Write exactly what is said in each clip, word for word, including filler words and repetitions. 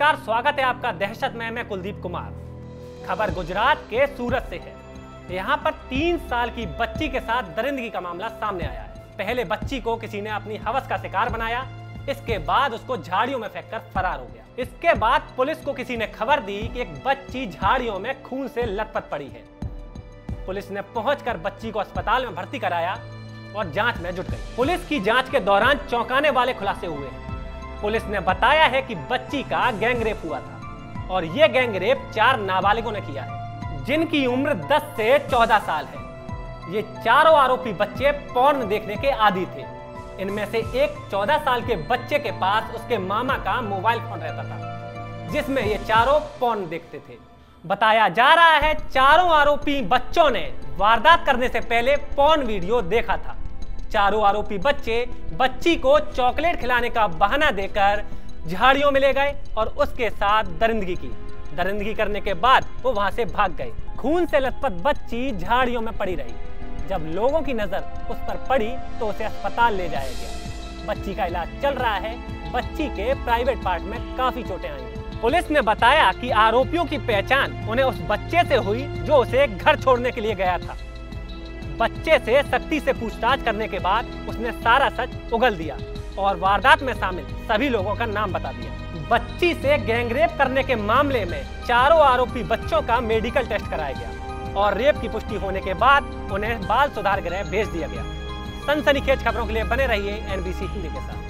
नमस्कार, स्वागत है आपका दहशत में मैं कुलदीप कुमार। खबर गुजरात के सूरत से है। यहाँ पर तीन साल की बच्ची के साथ दरिंदगी का मामला सामने आया है। पहले बच्ची को किसी ने अपनी हवस का शिकार बनाया, इसके बाद उसको झाड़ियों में फेंककर फरार हो गया। इसके बाद पुलिस को किसी ने खबर दी कि एक बच्ची झाड़ियों में खून से लथपथ पड़ी है। पुलिस ने पहुंचकर बच्ची को अस्पताल में भर्ती कराया और जांच में जुट गई। पुलिस की जांच के दौरान चौंकाने वाले खुलासे हुए हैं। पुलिस ने बताया है कि बच्ची का गैंगरेप हुआ था और यह गैंगरेप चार नाबालिगों ने किया है, जिनकी उम्र दस से चौदह साल है। ये चारों आरोपी बच्चे पॉर्न देखने के आदी थे। इनमें से एक चौदह साल के बच्चे के पास उसके मामा का मोबाइल फोन रहता था, जिसमें ये चारों पॉर्न देखते थे। बताया जा रहा है चारों आरोपी बच्चों ने वारदात करने से पहले पॉर्न वीडियो देखा था। चारों आरोपी बच्चे बच्ची को चॉकलेट खिलाने का बहाना देकर झाड़ियों में ले गए और उसके साथ दरिंदगी की। दरिंदगी करने के बाद वो वहां से भाग गए। खून से लथपथ बच्ची झाड़ियों में पड़ी रही। जब लोगों की नजर उस पर पड़ी तो उसे अस्पताल ले जाया गया। बच्ची का इलाज चल रहा है। बच्ची के प्राइवेट पार्ट में काफी चोटें आई। पुलिस ने बताया कि आरोपियों की पहचान उन्हें उस बच्चे से हुई जो उसे घर छोड़ने के लिए गया था। बच्चे से सख्ती से पूछताछ करने के बाद उसने सारा सच उगल दिया और वारदात में शामिल सभी लोगों का नाम बता दिया। बच्ची से गैंगरेप करने के मामले में चारों आरोपी बच्चों का मेडिकल टेस्ट कराया गया और रेप की पुष्टि होने के बाद उन्हें बाल सुधार गृह भेज दिया गया। सनसनीखेज खबरों के लिए बने रहिए एनबीसी हिंदी के साथ।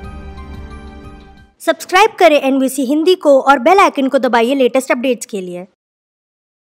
सब्सक्राइब करें एनबीसी हिंदी को और बेल आइकन को दबाइए लेटेस्ट अपडेट्स के लिए।